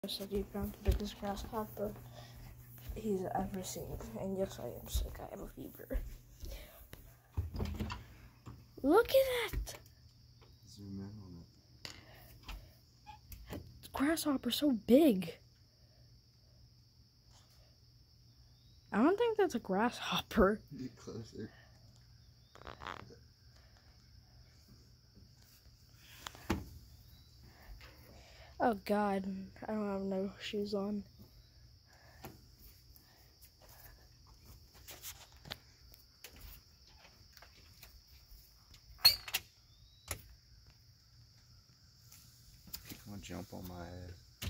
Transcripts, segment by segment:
So you found the biggest grasshopper he's ever seen. And yes, I am sick. I have a fever. Look at that! Zoom in on it. Grasshopper's so big. I don't think that's a grasshopper. Get closer. Oh God, I don't have no shoes on. He's gonna jump on my ass.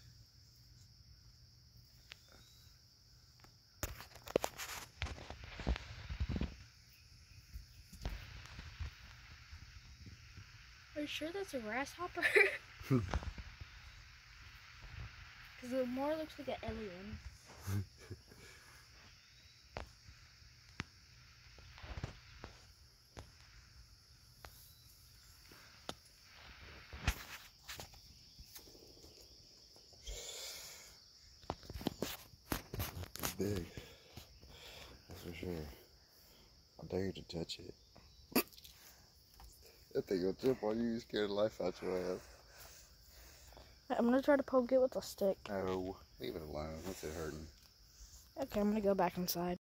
Are you sure that's a grasshopper? Because it more looks like an alien. It's big. That's for sure. I dare you to touch it. That thing will jump on you, scare the life out your ass. I'm gonna try to poke it with a stick. Oh, leave it alone. What's it hurting? Okay, I'm gonna go back inside.